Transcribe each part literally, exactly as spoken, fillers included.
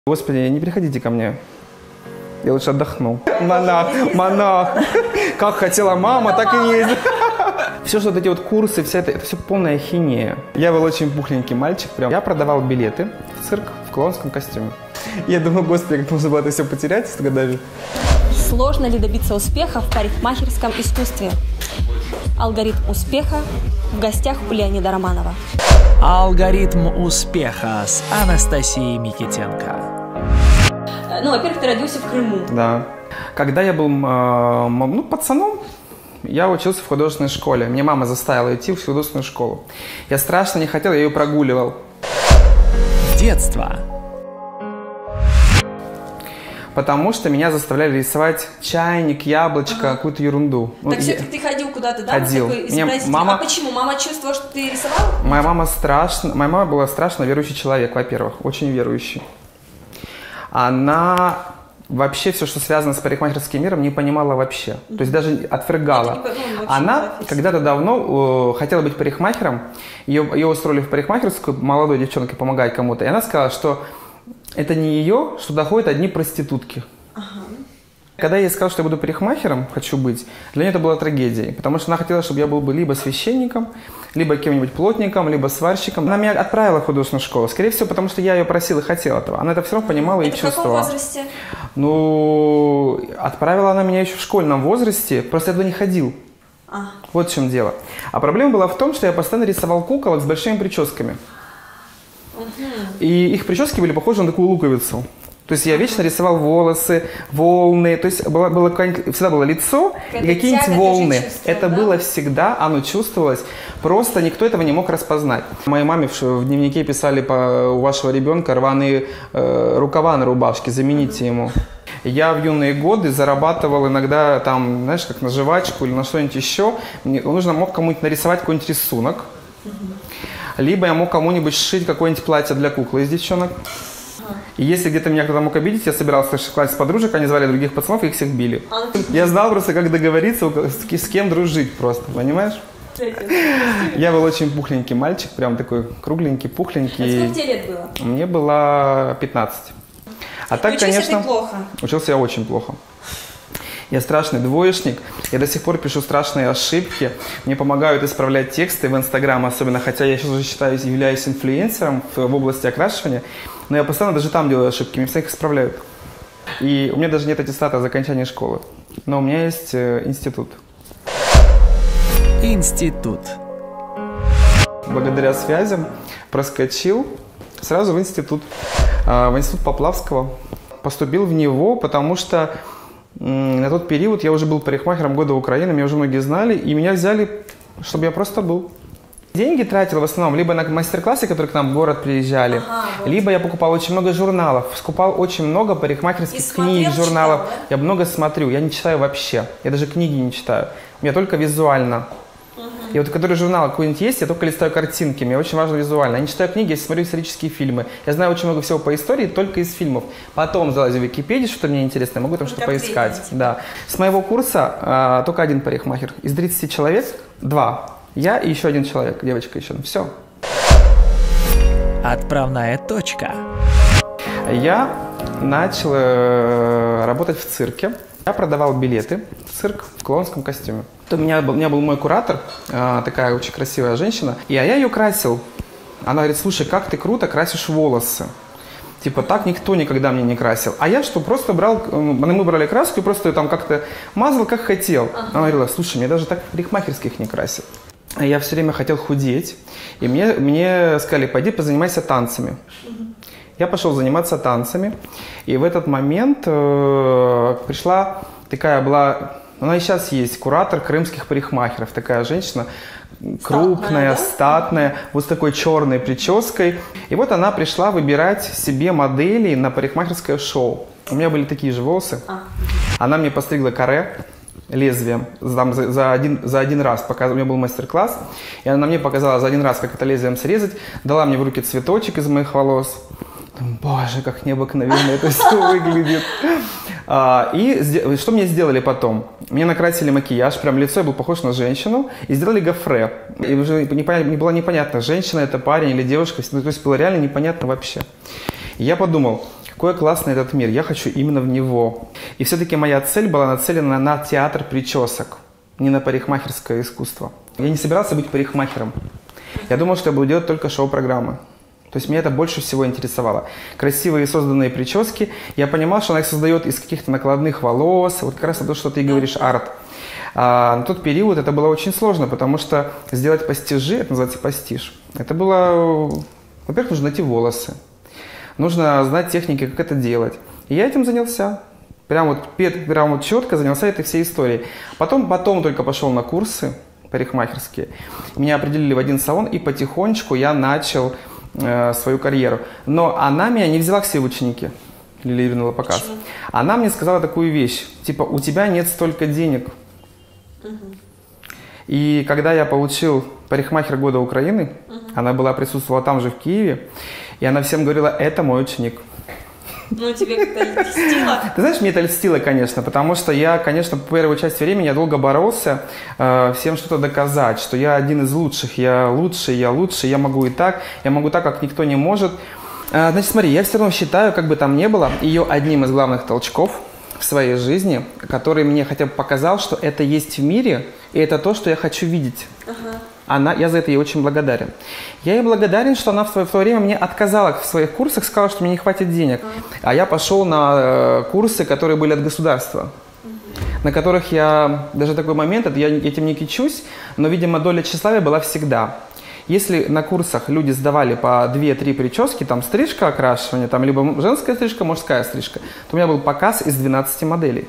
Господи, не приходите ко мне. Я лучше отдохну. Монах, монах. Как хотела мама, так и есть. Все, что вот эти вот курсы, вся это, это все полная хинея. Я был очень пухленький мальчик. Прям. Я продавал билеты в цирк в клоунском костюме. Я думаю, господи, как можно было это все потерять с годами. Сложно ли добиться успеха в парикмахерском искусстве? Алгоритм успеха в гостях у Леонида Романова. Алгоритм успеха с Анастасией Микитенко. Ну, во-первых, ты родился в Крыму. Да. Когда я был э, ну, пацаном, я учился в художественной школе. Мне мама заставила идти в художественную школу. Я страшно не хотел, я ее прогуливал. Детство. Потому что меня заставляли рисовать чайник, яблочко, ага. какую-то ерунду. Так ну, все-таки я... ты ходил куда-то, да? Ходил. Меня мама... А почему? Мама чувствовала, что ты рисовал? Моя мама страшно... Моя мама была страшно верующий человек, во-первых, очень верующий. Она вообще все, что связано с парикмахерским миром, не понимала вообще. Mm-hmm. То есть даже отвергала. Не, она когда-то давно э, хотела быть парикмахером. Ее, ее устроили в парикмахерскую, молодой девчонке помогать кому-то. И она сказала, что это не ее, что доходят одни проститутки. Ага. Когда я ей сказал, что я буду парикмахером, хочу быть, для нее это была трагедией. Потому что она хотела, чтобы я был бы либо священником, либо кем-нибудь плотником, либо сварщиком. Она меня отправила в художественную школу. Скорее всего, потому что я ее просил и хотел этого. Она это все равно понимала это и чувствовала. В каком возрасте? Ну, отправила она меня еще в школьном возрасте. Просто я туда не ходил. А. Вот в чем дело. А проблема была в том, что я постоянно рисовал куколок с большими прическами. И их прически были похожи на такую луковицу. То есть я вечно рисовал волосы, волны. То есть было, было, всегда было лицо и какие-нибудь волны. Это да? было всегда, оно чувствовалось. Просто никто этого не мог распознать. Моей маме в, в дневнике писали: по, у вашего ребенка рваные э, рукава на рубашке, замените ему. Я в юные годы зарабатывал иногда там, знаешь, как на жвачку или на что-нибудь еще. Мне нужно мог кому-нибудь нарисовать какой-нибудь рисунок. Либо я мог кому-нибудь сшить какое-нибудь платье для куклы из девчонок. И если где-то меня кто-то мог обидеть, я собирался в классе подружек, они звали других пацанов, и их всех били. Я знал просто, как договориться, с кем дружить просто, понимаешь? Я был очень пухленький мальчик, прям такой кругленький, пухленький. А сколько тебе лет было? Мне было пятнадцать. А так, учился конечно, ты плохо? Учился я очень плохо. Я страшный двоечник, я до сих пор пишу страшные ошибки, мне помогают исправлять тексты в Инстаграм особенно, хотя я сейчас уже считаюсь, являюсь инфлюенсером в, в области окрашивания, но я постоянно даже там делаю ошибки, меня всех исправляют. И у меня даже нет аттестата о окончании школы, но у меня есть э, институт. Институт. Благодаря связям проскочил сразу в институт, э, в институт Поплавского. Поступил в него, потому что на тот период я уже был парикмахером года Украины, меня уже многие знали, и меня взяли, чтобы я просто был. Деньги тратил в основном либо на мастер-классы, которые к нам в город приезжали, ага, вот. Либо я покупал очень много журналов, скупал очень много парикмахерских и книг, смотрел, журналов. Читал, да? Я много смотрю, я не читаю вообще, я даже книги не читаю, я только визуально. И вот, который журнал какой-нибудь есть, я только листаю картинки, мне очень важно визуально. Я не читаю книги, я смотрю исторические фильмы. Я знаю очень много всего по истории только из фильмов. Потом залазю в Википедию, что мне интересно, я могу там что-то поискать. Да. С моего курса а, только один парикмахер. Из тридцати человек два. Я и еще один человек, девочка еще. Все. Отправная точка. Я начал э, работать в цирке. Я продавал билеты в цирк в клоунском костюме. У меня был, у меня был мой куратор, э, такая очень красивая женщина, и я ее красил. Она говорит: слушай, как ты круто красишь волосы. Типа так никто никогда мне не красил. А я что, просто брал, мы брали краску и просто там как-то мазал, как хотел. Ага. Она говорила: слушай, мне даже так парикмахерских не красил. А я все время хотел худеть, и мне, мне сказали: пойди позанимайся танцами. Я пошел заниматься танцами, и в этот момент э, пришла такая была, она и сейчас есть, куратор крымских парикмахеров, такая женщина, крупная, статная, да? статная, вот с такой черной прической. И вот она пришла выбирать себе моделей на парикмахерское шоу. У меня были такие же волосы. А. Она мне постригла каре лезвием там, за, за, один, за один раз. Показ... У меня был мастер-класс, и она мне показала за один раз, как это лезвием срезать. Дала мне в руки цветочек из моих волос. Боже, как необыкновенно это все выглядит. А, и что мне сделали потом? Мне накрасили макияж, прям лицо, я был похож на женщину, и сделали гофре. И уже непонятно, не было непонятно, женщина это парень или девушка, то есть было реально непонятно вообще. И я подумал, какой классный этот мир, я хочу именно в него. И все-таки моя цель была нацелена на театр причесок, не на парикмахерское искусство. Я не собирался быть парикмахером. Я думал, что я буду делать только шоу-программы. То есть меня это больше всего интересовало. Красивые созданные прически. Я понимал, что она их создает из каких-то накладных волос. Вот как раз то, что ты говоришь, арт. А на тот период это было очень сложно, потому что сделать пастижи, это называется пастиж, это было... Во-первых, нужно найти волосы. Нужно знать техники, как это делать. И я этим занялся. Прям вот, прям вот четко занялся этой всей историей. Потом, потом только пошел на курсы парикмахерские. Меня определили в один салон, и потихонечку я начал э, свою карьеру. Но она меня не взяла к себе в ученики. Лилия Юрьевна Показ. Почему? Она мне сказала такую вещь. Типа, у тебя нет столько денег. Угу. И когда я получил парикмахер года Украины, угу. она была, присутствовала там же, в Киеве, и она всем говорила, это мой ученик. Ну, тебе как-то льстило? Ты знаешь, мне это льстило, конечно, потому что я, конечно, первую часть времени я долго боролся э, всем что-то доказать, что я один из лучших, я лучший, я лучший, я могу и так, я могу так, как никто не может. Э, значит, смотри, я все равно считаю, как бы там ни было, ее одним из главных толчков в своей жизни, который мне хотя бы показал, что это есть в мире, и это то, что я хочу видеть. Ага. Она, я за это ей очень благодарен. Я ей благодарен, что она в свое, в свое время мне отказала в своих курсах, сказала, что мне не хватит денег. А я пошел на э, курсы, которые были от государства, uh-huh. на которых я, даже такой момент, я этим не кичусь, но, видимо, доля тщеславия была всегда. Если на курсах люди сдавали по две-три прически, там стрижка, окрашивание, там либо женская стрижка, мужская стрижка, то у меня был показ из двенадцати моделей.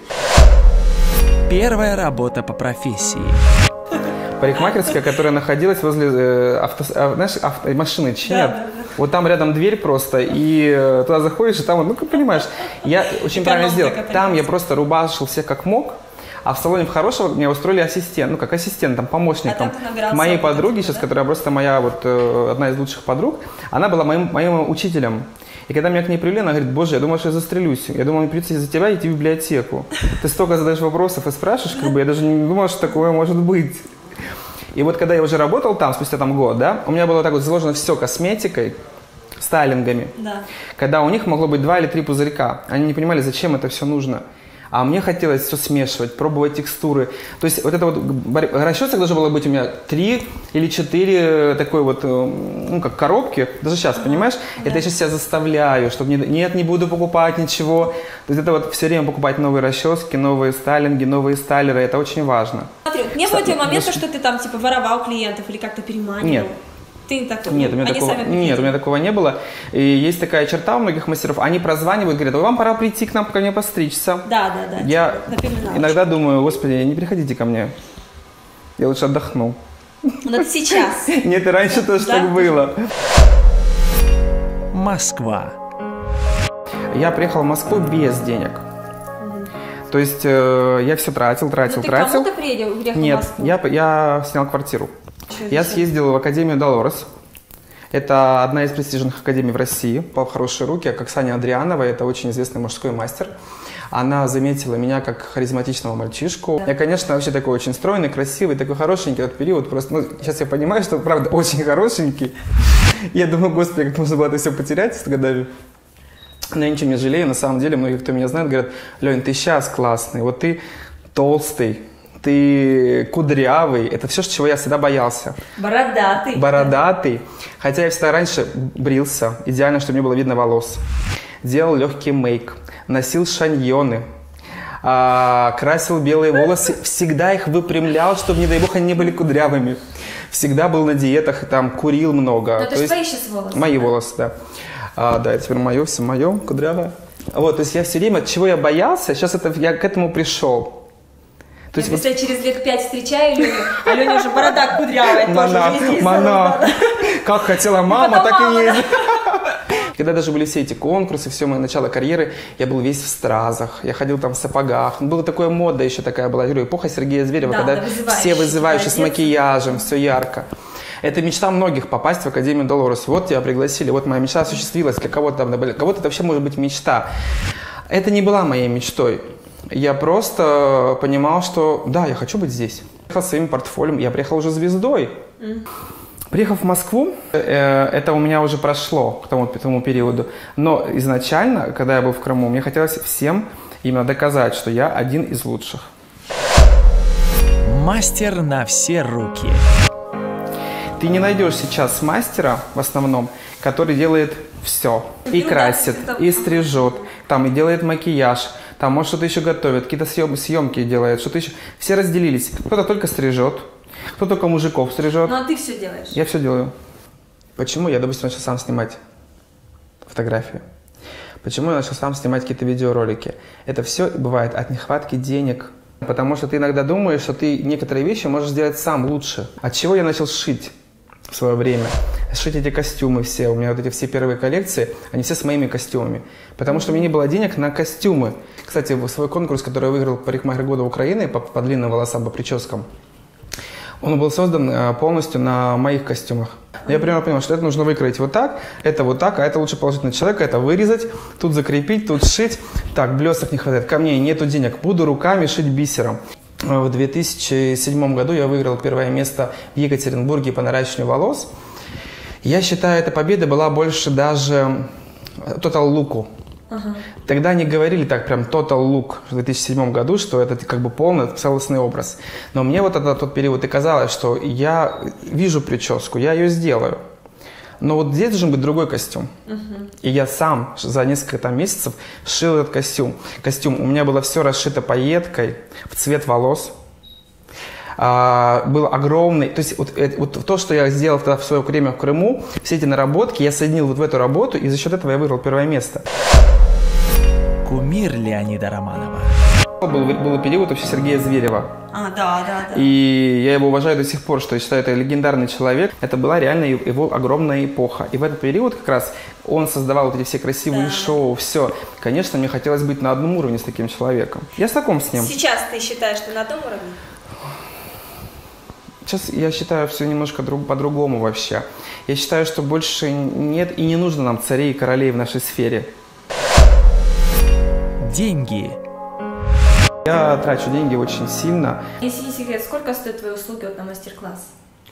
Первая работа по профессии. Парикмахерская, которая находилась возле э, авто, э, знаешь, авто, машины чинят. Да, да, да. Вот там рядом дверь просто, и э, туда заходишь, и там, ну, как понимаешь, я очень правильно сделал. Там я просто рубашил всех как мог, а в салоне в хорошего меня устроили ассистент, ну, как ассистент, там, помощником. А моей подруги, сейчас, да? которая просто моя, вот, э, одна из лучших подруг, она была моим, моим учителем. И когда меня к ней привели, она говорит, боже, я думала, что я застрелюсь. Я думала, мне придется из-за тебя идти в библиотеку. Ты столько задаешь вопросов и спрашиваешь, как бы, я даже не думала, что такое может быть. И вот когда я уже работал там, спустя там год, да, у меня было так вот заложено все косметикой, стайлингами. Да. Когда у них могло быть два или три пузырька. Они не понимали, зачем это все нужно. А мне хотелось все смешивать, пробовать текстуры. То есть вот это вот расчесок должно было быть у меня три или четыре такой вот, ну как коробки. Даже сейчас, ага, понимаешь? Да. Это я сейчас себя заставляю, чтобы не, нет, не буду покупать ничего. То есть это вот все время покупать новые расчески, новые стайлинги, новые стайлеры. Это очень важно. Смотри, не было у тебя момента, что ты там типа воровал клиентов или как-то переманивал? Нет. Ты такой, нет, у меня такого, нет, у меня такого не было. И есть такая черта у многих мастеров. Они прозванивают, говорят, вам пора прийти к нам, ко мне постричься. Да, да, да. Я иногда думаю, господи, не приходите ко мне. Я лучше отдохну. Но это сейчас. Нет, и раньше тоже так было. Москва. Я приехал в Москву без денег. То есть э, я все тратил, тратил, ты тратил. Ты кому-то приехал в Нет, Москву? я, я снял квартиру. Я съездил в Академию Долорес. Это одна из престижных академий в России. Попал в хорошие руки, как Саня Андрианова, это очень известный мужской мастер. Она заметила меня как харизматичного мальчишку. Да. Я, конечно, вообще такой очень стройный, красивый, такой хорошенький этот период. Просто, ну, сейчас я понимаю, что, правда, очень хорошенький. Я думаю, господи, как можно было это все потерять с годами. Но я ничего не жалею. На самом деле, многие, кто меня знает, говорят, Лень, ты сейчас классный, вот ты толстый. Ты кудрявый. Это все, чего я всегда боялся. Бородатый. Бородатый. Хотя я всегда раньше брился. Идеально, чтобы мне было видно волос. Делал легкий мейк. Носил шаньоны. А, красил белые волосы. Всегда их выпрямлял, чтобы, не дай бог, они не были кудрявыми. Всегда был на диетах, там, курил много. Но это же твои сейчас волосы. Мои волосы, да. А, да, это теперь мое, все мое, кудрявое. Вот, то есть я все время, чего я боялся, сейчас это, я к этому пришел. То есть, если вот... я через лет пять встречаю Леню, а Леня уже борода кудрявая, мана, тоже есть мана. Как хотела мама, так мама, и есть. Да. Когда даже были все эти конкурсы, все мое начало карьеры, я был весь в стразах, я ходил там в сапогах. Была такая мода еще такая была, говорю, эпоха Сергея Зверева, да, когда да, все вызывающие с макияжем, все ярко. Это мечта многих попасть в Академию Долорес. Вот тебя пригласили, вот моя мечта осуществилась, для кого-то там, для кого-то это вообще может быть мечта. Это не была моей мечтой. Я просто понимал, что да, я хочу быть здесь. Я приехал с своим портфолио, я приехал уже звездой. Mm. Приехав в Москву, э, это у меня уже прошло к тому, к тому периоду. Но изначально, когда я был в Крыму, мне хотелось всем именно доказать, что я один из лучших. Мастер на все руки. Ты не найдешь сейчас мастера, в основном, который делает все. И красит, и стрижет, там, и делает макияж, там, может, что-то еще готовит, какие-то съем, съемки делает, что-то еще. Все разделились. Кто-то только стрижет, кто только мужиков стрижет. Ну, а ты все делаешь? Я все делаю. Почему я, допустим, начал сам снимать фотографии? Почему я начал сам снимать какие-то видеоролики? Это все бывает от нехватки денег. Потому что ты иногда думаешь, что ты некоторые вещи можешь сделать сам лучше. От чего я начал шить в свое время? Шить эти костюмы все. У меня вот эти все первые коллекции, они все с моими костюмами. Потому что у меня не было денег на костюмы. Кстати, свой конкурс, который я выиграл «Парикмахер года Украины» по, по длинным волосам, по прическам, он был создан полностью на моих костюмах. Я примерно понял, что это нужно выкроить вот так, это вот так, а это лучше положить на человека, это вырезать, тут закрепить, тут сшить. Так, блесток не хватает, камней нету денег, буду руками шить бисером. В две тысячи седьмом году я выиграл первое место в Екатеринбурге по наращиванию волос. Я считаю, эта победа была больше даже Total Look. Ага. Тогда они говорили так прям Total Look в две тысячи седьмом году, что это как бы полный целостный образ. Но мне вот это, тот период и казалось, что я вижу прическу, я ее сделаю. Но вот здесь должен быть другой костюм. Uh-huh. И я сам за несколько там, месяцев шил этот костюм. Костюм. У меня было все расшито пайеткой в цвет волос. А, был огромный, то есть вот, вот то, что я сделал тогда в свое время в Крыму, все эти наработки я соединил вот в эту работу, и за счет этого я выиграл первое место. Кумир Леонида Романова. Был, был период вообще Сергея Зверева. А, да, да, да. И я его уважаю до сих пор, что я считаю, это легендарный человек. Это была реально его огромная эпоха. И в этот период как раз он создавал вот эти все красивые да. шоу, все. Конечно, мне хотелось быть на одном уровне с таким человеком. Я знаком с ним. Сейчас ты считаешь, что на том уровне? Сейчас я считаю все немножко друг, по-другому вообще. Я считаю, что больше нет и не нужно нам царей и королей в нашей сфере. Деньги. Я трачу деньги очень сильно. Если не секрет, сколько стоят твои услуги вот на мастер-класс?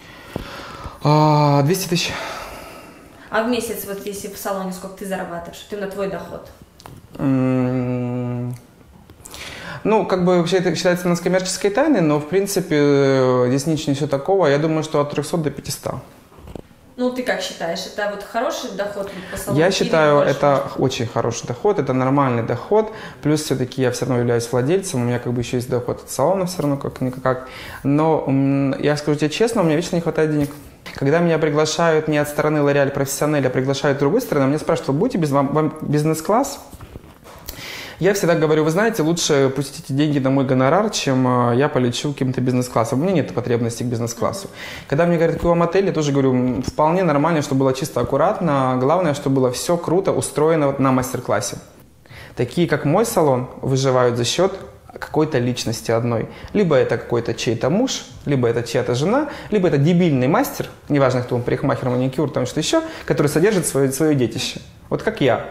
А, двести тысяч. А в месяц, вот если в салоне, сколько ты зарабатываешь? Это именно твой доход? Mm-hmm. Ну, как бы вообще это считается у нас коммерческой тайной, но в принципе здесь ничего не все такого. Я думаю, что от трёхсот до пятисот. Ну, ты как считаешь, это вот хороший доход по салону? Я считаю, это очень хороший доход, это нормальный доход. Плюс все-таки я все равно являюсь владельцем, у меня как бы еще есть доход от салона все равно как-никак. Но я скажу тебе честно, у меня вечно не хватает денег. Когда меня приглашают не от стороны L'Oréal Professionnel, а приглашают с другой стороны, меня спрашивают, будете без вам, вам бизнес-класс? Я всегда говорю, вы знаете, лучше пустите деньги на мой гонорар, чем я полечу каким-то бизнес-классом. У меня нет потребности к бизнес-классу. Когда мне говорят, какой вам отель, я тоже говорю, вполне нормально, чтобы было чисто аккуратно. Главное, чтобы было все круто устроено на мастер-классе. Такие, как мой салон, выживают за счет какой-то личности одной. Либо это какой-то чей-то муж, либо это чья-то жена, либо это дебильный мастер, неважно, кто он, парикмахер, маникюр, там что еще, который содержит свое, свое детище. Вот как я.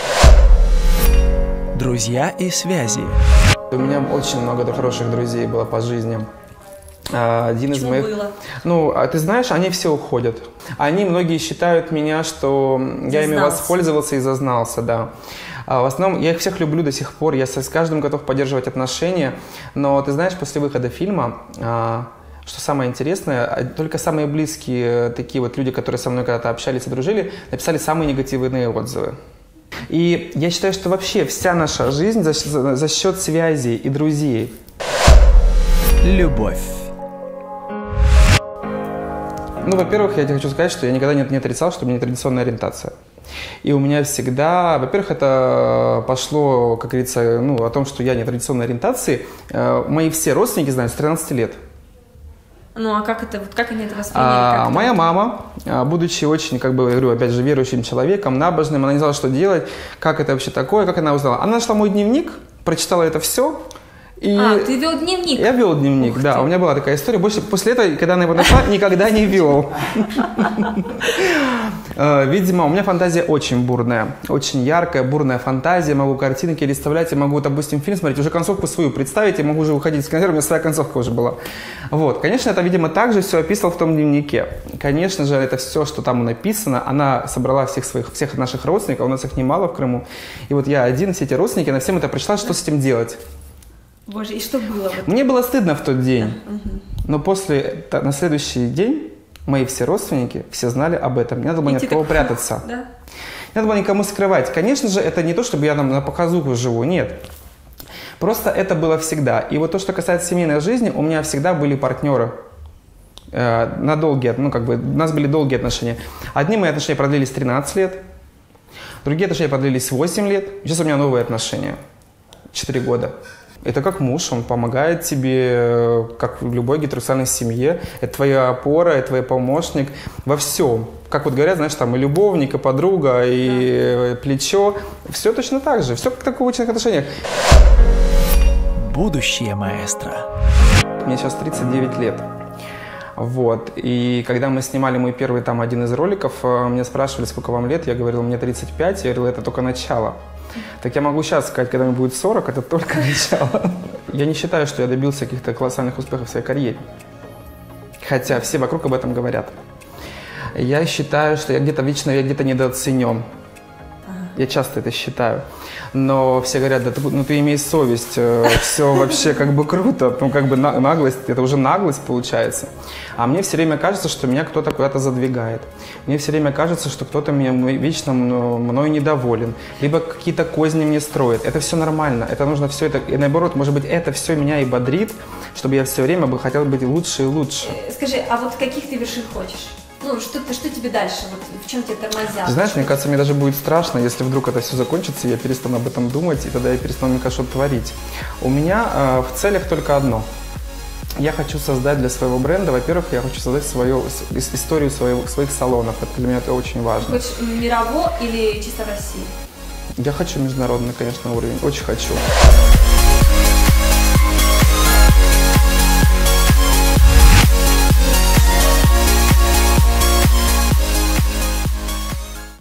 Друзья и связи. У меня очень много хороших друзей было по жизни. Один из моих... было? Ну, ты знаешь, они все уходят. Они, многие считают меня, что зазнался. Я ими воспользовался и зазнался, да. В основном, я их всех люблю до сих пор, я с каждым готов поддерживать отношения. Но, ты знаешь, после выхода фильма... Что самое интересное, только самые близкие такие вот люди, которые со мной когда-то общались и дружили, написали самые негативные отзывы. И я считаю, что вообще вся наша жизнь за, за, за счет связей и друзей. Любовь. Ну, во-первых, я тебе хочу сказать, что я никогда не, не отрицал, что у меня нетрадиционная ориентация. И у меня всегда, во-первых, это пошло, как говорится, ну, о том, что я нетрадиционной ориентации. Мои все родственники знают с тринадцати лет. Ну, а как это, как они это восприняли? А, как моя это? мама, будучи очень, как бы, говорю, опять же, верующим человеком, набожным, она не знала, что делать, как это вообще такое, как она узнала. Она нашла мой дневник, прочитала это все И а, ты вел дневник? Я вел дневник, Ух да. Ты. У меня была такая история. Больше после этого, когда она его нашла, никогда не вел. Видимо, у меня фантазия очень бурная. Очень яркая, бурная фантазия. Могу картинки рисовать, я могу, допустим, фильм смотреть, уже концовку свою представить, я могу уже выходить из кинотеатра, у меня своя концовка уже была. Вот. Конечно, это, видимо, также все описывал в том дневнике. Конечно же, это все, что там написано, она собрала всех своих, всех наших родственников, у нас их немало в Крыму. И вот я один, все эти родственники, она всем это прочла, что с этим делать. Боже, и что было? Мне было стыдно в тот день, но после, на следующий день мои все родственники, все знали об этом. Не надо было ни от кого прятаться. Да? Не надо было никому скрывать. Конечно же, это не то, чтобы я там на показуху живу, нет. Просто это было всегда. И вот то, что касается семейной жизни, у меня всегда были партнеры э, на долгие, ну как бы, у нас были долгие отношения. Одни мои отношения продлились тринадцать лет, другие отношения продлились восемь лет. Сейчас у меня новые отношения, четыре года. Это как муж, он помогает тебе, как в любой гетеросексуальной семье. Это твоя опора, это твой помощник во всем. Как вот говорят, знаешь, там и любовник, и подруга, и плечо. Все точно так же. Все как в обычных отношениях. Будущее маэстро. Мне сейчас тридцать девять лет. Вот. И когда мы снимали мой первый там один из роликов, меня спрашивали, сколько вам лет. Я говорил, мне тридцать пять. Я говорил, это только начало. Так я могу сейчас сказать, когда мне будет сорок, это только начало. Я не считаю, что я добился каких-то колоссальных успехов в своей карьере. Хотя все вокруг об этом говорят. Я считаю, что я где-то вечно, я где-то недооценен. Я часто это считаю. Но все говорят, да ты, ну ты имеешь совесть, все вообще как бы круто, ну как бы наглость, это уже наглость получается. А мне все время кажется, что меня кто-то куда-то задвигает. Мне все время кажется, что кто-то меня вечно мной недоволен, либо какие-то козни мне строит. Это все нормально, это нужно все это, и наоборот, может быть, это все меня и бодрит, чтобы я все время бы хотел быть лучше и лучше. Скажи, а вот каких ты вершин хочешь? Ну, что, что тебе дальше? Вот в чем тебе тормозят? Ты знаешь, мне кажется, мне даже будет страшно, если вдруг это все закончится, я перестану об этом думать, и тогда я перестану, мне кажется, что творить. У меня э, в целях только одно. Я хочу создать для своего бренда, во-первых, я хочу создать свою историю своего, своих салонов. Это для меня это очень важно. Хочешь мирово или чисто в России? Я хочу международный, конечно, уровень. Очень хочу.